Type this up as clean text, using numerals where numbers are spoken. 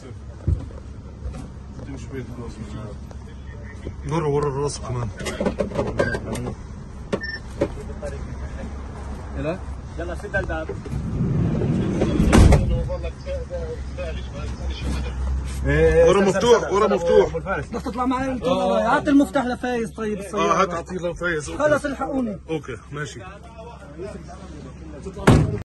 اديله شويه راس من جرب ورا الراس كمان. يلا يلا سد الباب. ورا مفتوح، ورا مفتوح. بدك تطلع معي؟ هات المفتاح لفايز. طيب السيارة هات اعطيه لفايز. خلص الحقوني. اوكي ماشي.